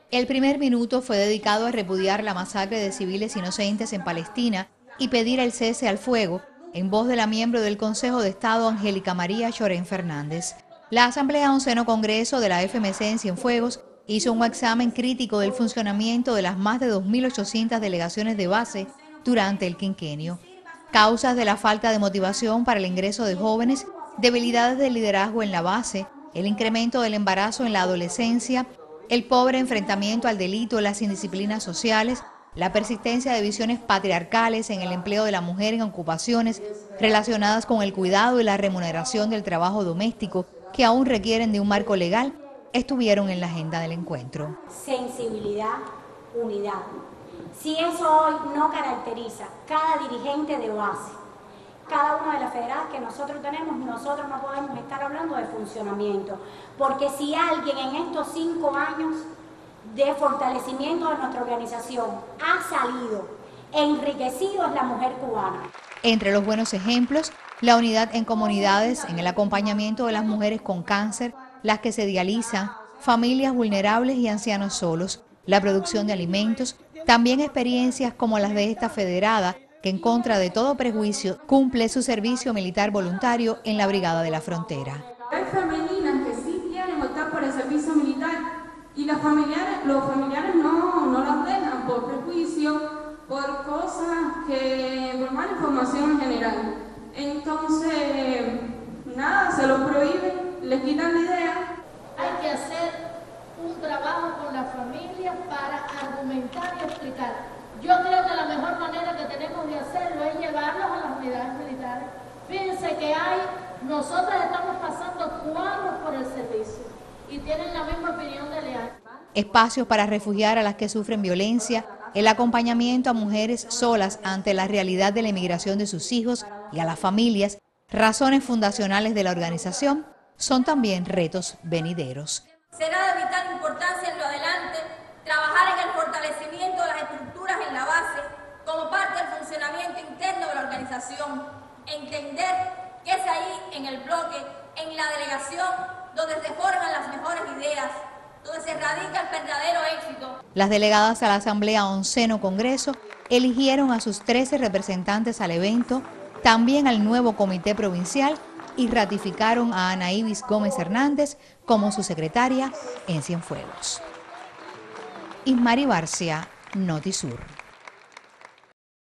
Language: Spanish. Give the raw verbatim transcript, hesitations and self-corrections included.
El primer minuto fue dedicado a repudiar la masacre de civiles inocentes en Palestina y pedir el cese al fuego, en voz de la miembro del Consejo de Estado Angélica María Chorén Fernández. La Asamblea Onceno Congreso de la F M C en Cienfuegos hizo un examen crítico del funcionamiento de las más de dos mil ochocientas delegaciones de base durante el quinquenio. Causas de la falta de motivación para el ingreso de jóvenes, debilidades del liderazgo en la base, el incremento del embarazo en la adolescencia, el pobre enfrentamiento al delito, las indisciplinas sociales, la persistencia de visiones patriarcales en el empleo de la mujer en ocupaciones relacionadas con el cuidado y la remuneración del trabajo doméstico, que aún requieren de un marco legal, estuvieron en la agenda del encuentro. Sensibilidad, unidad. Si eso hoy no caracteriza cada dirigente de base, cada una de las federadas que nosotros tenemos, nosotros no podemos estar hablando de funcionamiento, porque si alguien en estos cinco años de fortalecimiento de nuestra organización ha salido enriquecido es la mujer cubana. Entre los buenos ejemplos, la unidad en comunidades, en el acompañamiento de las mujeres con cáncer, las que se dializan, familias vulnerables y ancianos solos, la producción de alimentos, también experiencias como las de esta federada, que en contra de todo prejuicio cumple su servicio militar voluntario en la Brigada de la Frontera. Hay femeninas que sí quieren optar por el servicio militar y los familiares, los familiares no, no las dejan por prejuicio, por cosas que, por mala información en general. Entonces, nada, se los prohíben, les quitan la idea. Hay que hacer un trabajo con las familias para argumentar y explicar. Yo creo que la mejor manera que tenemos de hacerlo es llevarlos a las unidades militares. Fíjense que hay, nosotras estamos pasando cuadros por el servicio y tienen la misma opinión de Leal. Espacios para refugiar a las que sufren violencia, el acompañamiento a mujeres solas ante la realidad de la emigración de sus hijos y a las familias, razones fundacionales de la organización, son también retos venideros. Será de vital importancia en lo adelante trabajar en el fortalecimiento de las estructuras en la base como parte del funcionamiento interno de la organización, entender que es ahí en el bloque, en la delegación, donde se forman las mejores ideas, donde se radica el verdadero éxito. Las delegadas a la Asamblea Onceno Congreso eligieron a sus trece representantes al evento, también al nuevo comité provincial, y ratificaron a Ana Ibis Gómez Hernández como su secretaria en Cienfuegos. Ismari Barcia, Notisur.